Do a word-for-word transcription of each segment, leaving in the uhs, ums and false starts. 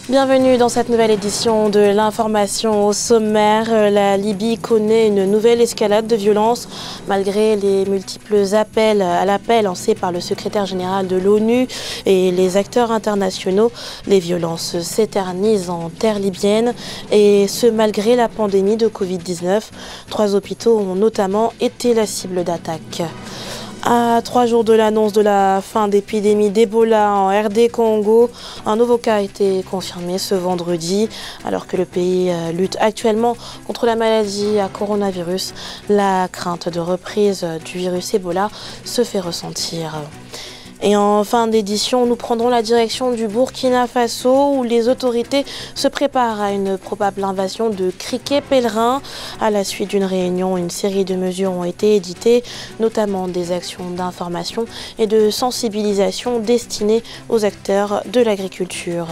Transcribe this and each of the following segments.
Bienvenue dans cette nouvelle édition de l'information au sommaire. La Libye connaît une nouvelle escalade de violence malgré les multiples appels à la paix lancés par le secrétaire général de l'ONU et les acteurs internationaux. Les violences s'éternisent en terre libyenne et ce malgré la pandémie de Covid dix-neuf. Trois hôpitaux ont notamment été la cible d'attaques. À trois jours de l'annonce de la fin d'épidémie d'Ebola en R D Congo, un nouveau cas a été confirmé ce vendredi. Alors que le pays lutte actuellement contre la maladie à coronavirus, la crainte de reprise du virus Ebola se fait ressentir. Et en fin d'édition, nous prendrons la direction du Burkina Faso où les autorités se préparent à une probable invasion de criquets pèlerins. À la suite d'une réunion, une série de mesures ont été éditées, notamment des actions d'information et de sensibilisation destinées aux acteurs de l'agriculture.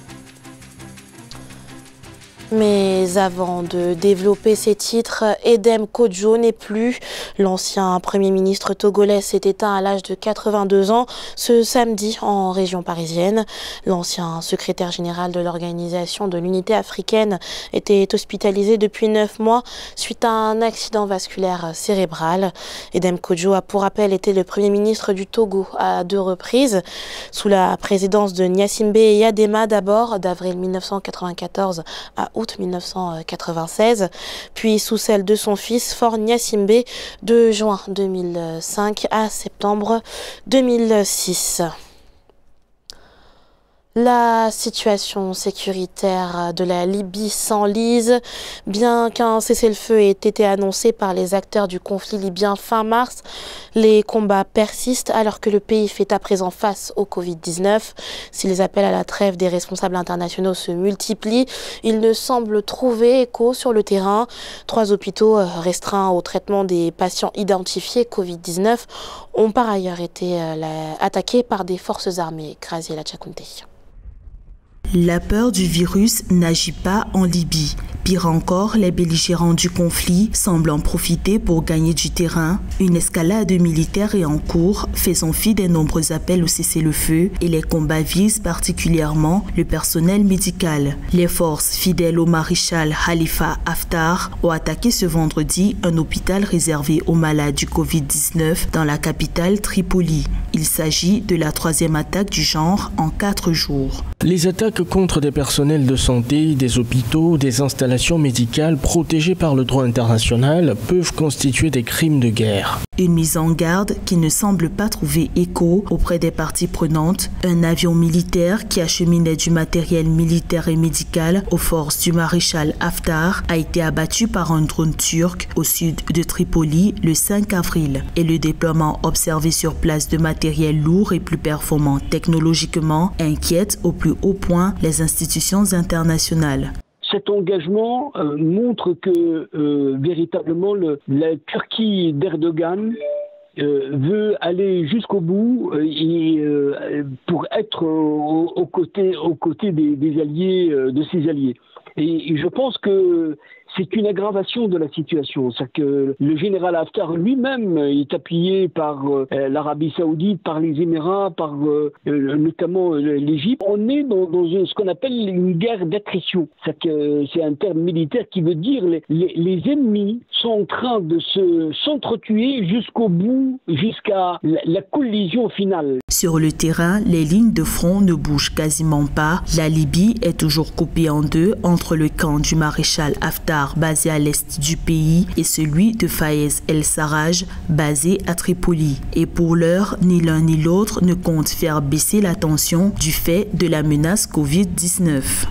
Mais avant de développer ces titres, Edem Kodjo n'est plus. L'ancien Premier ministre togolais s'est éteint à l'âge de quatre-vingt-deux ans ce samedi en région parisienne. L'ancien secrétaire général de l'Organisation de l'Unité africaine était hospitalisé depuis neuf mois suite à un accident vasculaire cérébral. Edem Kodjo a pour rappel été le Premier ministre du Togo à deux reprises, sous la présidence de Gnassingbé Eyadema d'abord d'avril mille neuf cent quatre-vingt-quatorze à août mille neuf cent quatre-vingt-seize, puis sous celle de son fils Faure Gnassingbé de juin deux mille cinq à septembre deux mille six. La situation sécuritaire de la Libye s'enlise. Bien qu'un cessez-le-feu ait été annoncé par les acteurs du conflit libyen fin mars, les combats persistent alors que le pays fait à présent face au Covid dix-neuf. Si les appels à la trêve des responsables internationaux se multiplient, ils ne semblent trouver écho sur le terrain. Trois hôpitaux restreints au traitement des patients identifiés Covid dix-neuf ont par ailleurs été attaqués par des forces armées. Graziella Tchakounté. La peur du virus n'agit pas en Libye. Pire encore, les belligérants du conflit semblent en profiter pour gagner du terrain. Une escalade militaire est en cours, faisant fi des nombreux appels au cessez-le-feu et les combats visent particulièrement le personnel médical. Les forces fidèles au maréchal Khalifa Haftar ont attaqué ce vendredi un hôpital réservé aux malades du Covid dix-neuf dans la capitale Tripoli. Il s'agit de la troisième attaque du genre en quatre jours. Les attaques contre des personnels de santé, des hôpitaux, des installations médicales protégées par le droit international peuvent constituer des crimes de guerre. Une mise en garde qui ne semble pas trouver écho auprès des parties prenantes. Un avion militaire qui acheminait du matériel militaire et médical aux forces du maréchal Haftar a été abattu par un drone turc au sud de Tripoli le cinq avril. Et le déploiement observé sur place de matériel lourd et plus performant technologiquement inquiète au plus haut point les institutions internationales. Cet engagement euh, montre que euh, véritablement le, la Turquie d'Erdogan euh, veut aller jusqu'au bout euh, et, euh, pour être aux au côtés au côté des, des alliés, euh, de ses alliés. Et, et je pense que c'est une aggravation de la situation. C'est que le général Haftar lui-même est appuyé par euh, l'Arabie Saoudite, par les Émirats, par euh, notamment euh, l'Égypte. On est dans, dans une, ce qu'on appelle une guerre d'attrition. C'est que c'est un terme militaire qui veut dire les, les, les ennemis sont en train de se s'entretuer jusqu'au bout, jusqu'à la, la collision finale. Sur le terrain, les lignes de front ne bougent quasiment pas. La Libye est toujours coupée en deux entre le camp du maréchal Haftar basé à l'est du pays et celui de Fayez el-Sarraj basé à Tripoli. Et pour l'heure, ni l'un ni l'autre ne compte faire baisser la tension du fait de la menace Covid dix-neuf.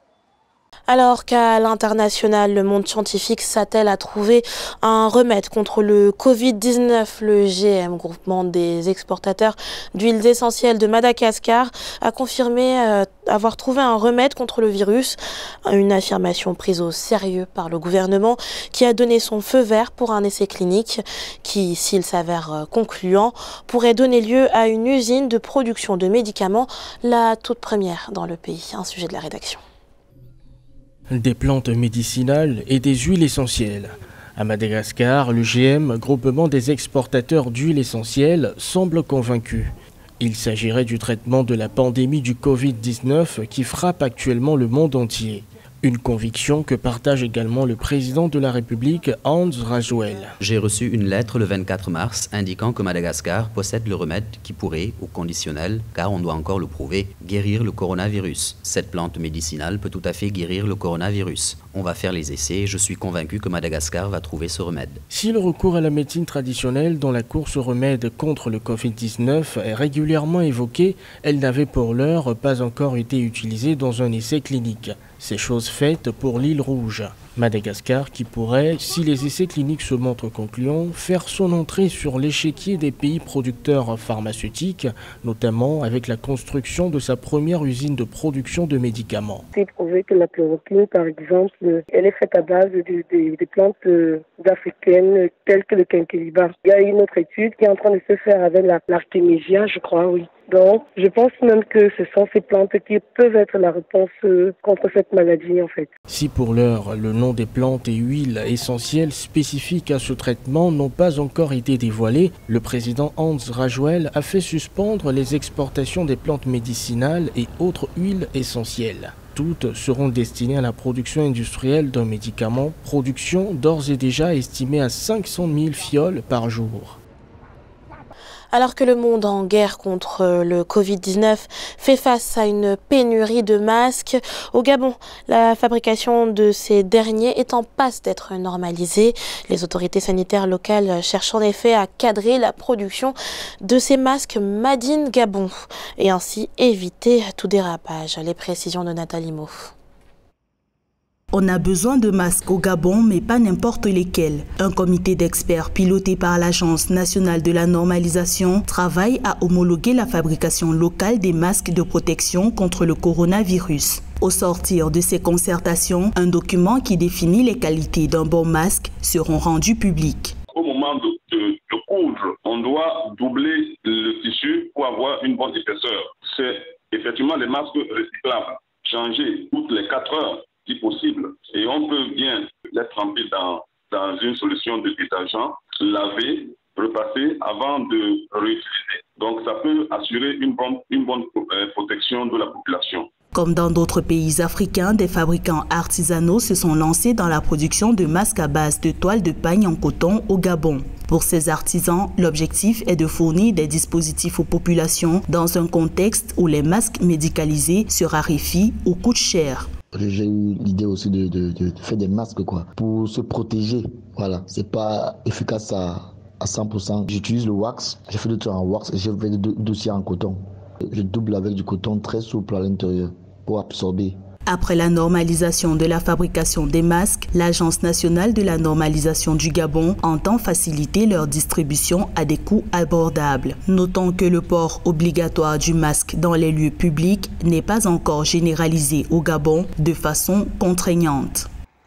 Alors qu'à l'international, le monde scientifique s'attelle à trouver un remède contre le Covid dix-neuf, le G M, groupement des exportateurs d'huiles essentielles de Madagascar, a confirmé euh, avoir trouvé un remède contre le virus. Une affirmation prise au sérieux par le gouvernement qui a donné son feu vert pour un essai clinique qui, s'il s'avère concluant, pourrait donner lieu à une usine de production de médicaments, la toute première dans le pays. Un sujet de la rédaction. Des plantes médicinales et des huiles essentielles. À Madagascar, le G M, groupement des exportateurs d'huiles essentielles, semble convaincu. Il s'agirait du traitement de la pandémie du Covid dix-neuf qui frappe actuellement le monde entier. Une conviction que partage également le président de la République, Hans Rajouel. J'ai reçu une lettre le vingt-quatre mars indiquant que Madagascar possède le remède qui pourrait, au conditionnel, car on doit encore le prouver, guérir le coronavirus. Cette plante médicinale peut tout à fait guérir le coronavirus. On va faire les essais et je suis convaincu que Madagascar va trouver ce remède. Si le recours à la médecine traditionnelle dans la course au remède contre le Covid dix-neuf est régulièrement évoqué, elle n'avait pour l'heure pas encore été utilisée dans un essai clinique. C'est chose faite pour l'île Rouge. Madagascar qui pourrait, si les essais cliniques se montrent concluants, faire son entrée sur l'échiquier des pays producteurs pharmaceutiques, notamment avec la construction de sa première usine de production de médicaments. C'est prouvé que la chloroquine, par exemple, elle est faite à base de, de, de plantes africaines telles que le quinqueliba. Il y a une autre étude qui est en train de se faire avec la, l'artémisia, je crois, oui. Donc, je pense même que ce sont ces plantes qui peuvent être la réponse contre cette maladie, en fait. Si pour l'heure, le nom des plantes et huiles essentielles spécifiques à ce traitement n'ont pas encore été dévoilés, le président Hans Rajouel a fait suspendre les exportations des plantes médicinales et autres huiles essentielles. Toutes seront destinées à la production industrielle d'un médicament, production d'ores et déjà estimée à cinq cent mille fioles par jour. Alors que le monde en guerre contre le Covid dix-neuf fait face à une pénurie de masques, au Gabon, la fabrication de ces derniers est en passe d'être normalisée. Les autorités sanitaires locales cherchent en effet à cadrer la production de ces masques Made in Gabon et ainsi éviter tout dérapage. Les précisions de Nathalie Mo. On a besoin de masques au Gabon, mais pas n'importe lesquels. Un comité d'experts piloté par l'Agence nationale de la normalisation travaille à homologuer la fabrication locale des masques de protection contre le coronavirus. Au sortir de ces concertations, un document qui définit les qualités d'un bon masque seront rendus publics. Au moment de, de, de coudre, on doit doubler le tissu pour avoir une bonne épaisseur. C'est effectivement les masques recyclables, changés toutes les quatre heures. Si possible. Et on peut bien les tremper dans, dans une solution de détergent, laver, repasser avant de réutiliser. Donc ça peut assurer une bonne, une bonne protection de la population. Comme dans d'autres pays africains, des fabricants artisanaux se sont lancés dans la production de masques à base de toile de pagne en coton au Gabon. Pour ces artisans, l'objectif est de fournir des dispositifs aux populations dans un contexte où les masques médicalisés se raréfient ou coûtent cher. J'ai eu l'idée aussi de, de, de faire des masques quoi, pour se protéger. Voilà, c'est pas efficace à, à cent pour cent. J'utilise le wax, j'ai fait le truc en wax et j'ai fait le dossier en coton. Je double avec du coton très souple à l'intérieur pour absorber. Après la normalisation de la fabrication des masques, l'Agence nationale de la normalisation du Gabon entend faciliter leur distribution à des coûts abordables. Notons que le port obligatoire du masque dans les lieux publics n'est pas encore généralisé au Gabon de façon contraignante.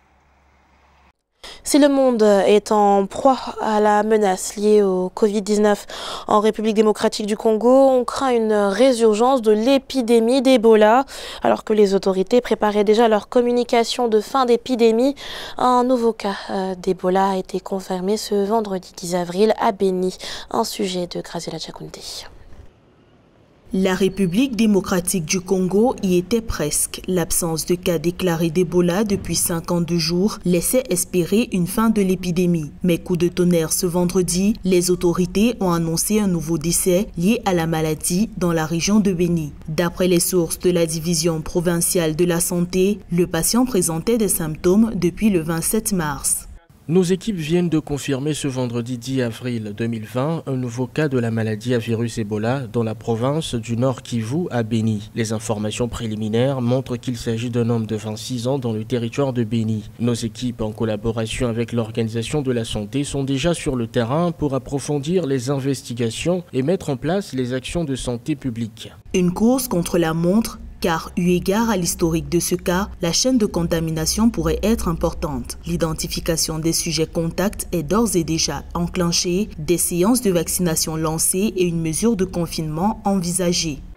Si le monde est en proie à la menace liée au Covid dix-neuf en République démocratique du Congo, on craint une résurgence de l'épidémie d'Ebola. Alors que les autorités préparaient déjà leur communication de fin d'épidémie, un nouveau cas d'Ebola a été confirmé ce vendredi dix avril à Béni. Un sujet de Graziella Giacondi. La République démocratique du Congo y était presque. L'absence de cas déclarés d'Ebola depuis cinquante-deux jours laissait espérer une fin de l'épidémie. Mais coup de tonnerre ce vendredi, les autorités ont annoncé un nouveau décès lié à la maladie dans la région de Béni. D'après les sources de la division provinciale de la santé, le patient présentait des symptômes depuis le vingt-sept mars. Nos équipes viennent de confirmer ce vendredi dix avril deux mille vingt un nouveau cas de la maladie à virus Ebola dans la province du Nord Kivu à Béni. Les informations préliminaires montrent qu'il s'agit d'un homme de vingt-six ans dans le territoire de Béni. Nos équipes, en collaboration avec l'Organisation de la Santé, sont déjà sur le terrain pour approfondir les investigations et mettre en place les actions de santé publique. Une course contre la montre, car eu égard à l'historique de ce cas, la chaîne de contamination pourrait être importante. L'identification des sujets contacts est d'ores et déjà enclenchée, des séances de vaccination lancées et une mesure de confinement envisagée.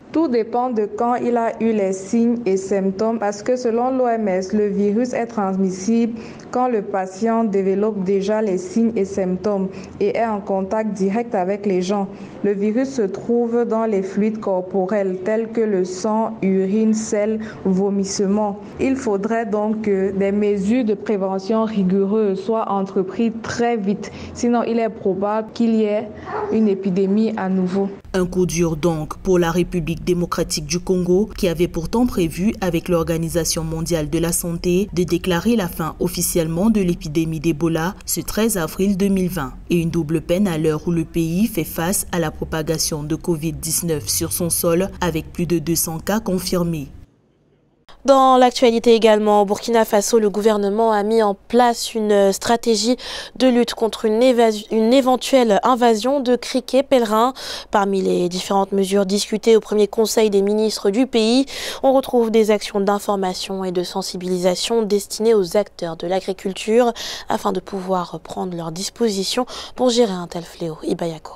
Tout dépend de quand il a eu les signes et symptômes parce que selon l'O M S, le virus est transmissible quand le patient développe déjà les signes et symptômes et est en contact direct avec les gens. Le virus se trouve dans les fluides corporels tels que le sang, urine, sel, vomissement. Il faudrait donc que des mesures de prévention rigoureuses soient entreprises très vite, sinon il est probable qu'il y ait une épidémie à nouveau. Un coup dur donc pour la République démocratique du Congo qui avait pourtant prévu avec l'Organisation mondiale de la santé de déclarer la fin officiellement de l'épidémie d'Ebola ce treize avril deux mille vingt. Et une double peine à l'heure où le pays fait face à la propagation de covid dix-neuf sur son sol avec plus de deux cents cas confirmés. Dans l'actualité également, au Burkina Faso, le gouvernement a mis en place une stratégie de lutte contre une, une éventuelle invasion de criquets pèlerins. Parmi les différentes mesures discutées au premier conseil des ministres du pays, on retrouve des actions d'information et de sensibilisation destinées aux acteurs de l'agriculture afin de pouvoir prendre leurs dispositions pour gérer un tel fléau. Ibayako.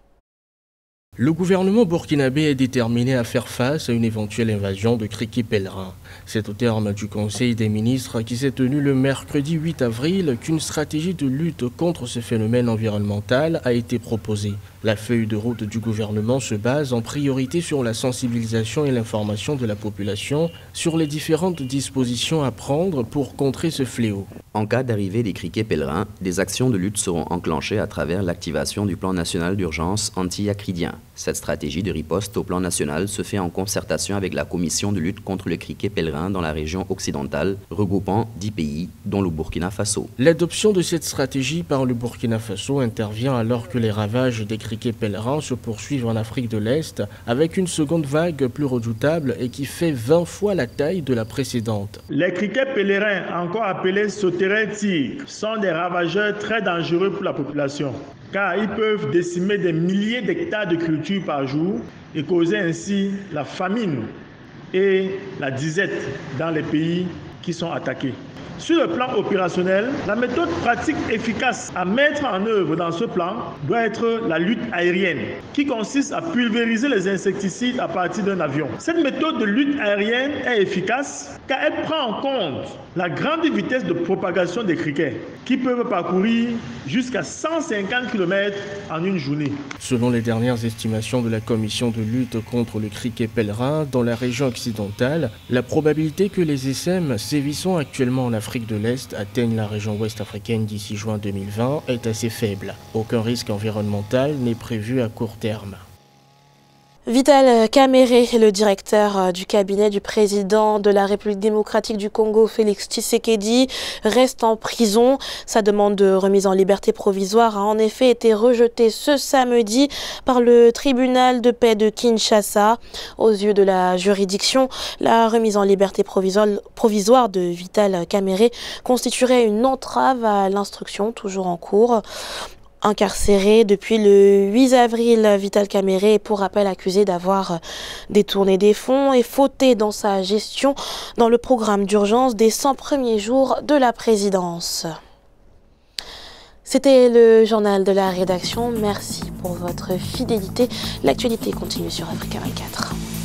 Le gouvernement burkinabé est déterminé à faire face à une éventuelle invasion de criquets pèlerins. C'est au terme du Conseil des ministres qui s'est tenu le mercredi huit avril qu'une stratégie de lutte contre ce phénomène environnemental a été proposée. La feuille de route du gouvernement se base en priorité sur la sensibilisation et l'information de la population sur les différentes dispositions à prendre pour contrer ce fléau. En cas d'arrivée des criquets pèlerins, des actions de lutte seront enclenchées à travers l'activation du plan national d'urgence anti-acridien. Cette stratégie de riposte au plan national se fait en concertation avec la commission de lutte contre le criquet pèlerin dans la région occidentale, regroupant dix pays, dont le Burkina Faso. L'adoption de cette stratégie par le Burkina Faso intervient alors que les ravages des criquets pèlerins se poursuivent en Afrique de l'Est, avec une seconde vague plus redoutable et qui fait vingt fois la taille de la précédente. Les criquets pèlerins, encore appelés sauterelles-tigres, sont des ravageurs très dangereux pour la population, car ils peuvent décimer des milliers d'hectares de cultures par jour et causer ainsi la famine et la disette dans les pays qui sont attaqués. Sur le plan opérationnel, la méthode pratique efficace à mettre en œuvre dans ce plan doit être la lutte aérienne, qui consiste à pulvériser les insecticides à partir d'un avion. Cette méthode de lutte aérienne est efficace car elle prend en compte la grande vitesse de propagation des criquets, qui peuvent parcourir jusqu'à cent cinquante kilomètres en une journée. Selon les dernières estimations de la commission de lutte contre le criquet pèlerin dans la région occidentale, la probabilité que les essaim sévissant actuellement en Afrique de l'Est atteignent la région ouest africaine d'ici juin deux mille vingt est assez faible. Aucun risque environnemental n'est prévu à court terme. Vital Kamerhe, le directeur du cabinet du président de la République démocratique du Congo, Félix Tshisekedi, reste en prison. Sa demande de remise en liberté provisoire a en effet été rejetée ce samedi par le tribunal de paix de Kinshasa. Aux yeux de la juridiction, la remise en liberté provisoire de Vital Kamerhe constituerait une entrave à l'instruction toujours en cours. Incarcéré depuis le huit avril, Vital Kamerhe est pour rappel accusé d'avoir détourné des fonds et fauté dans sa gestion dans le programme d'urgence des cent premiers jours de la présidence. C'était le journal de la rédaction. Merci pour votre fidélité. L'actualité continue sur Africa vingt-quatre.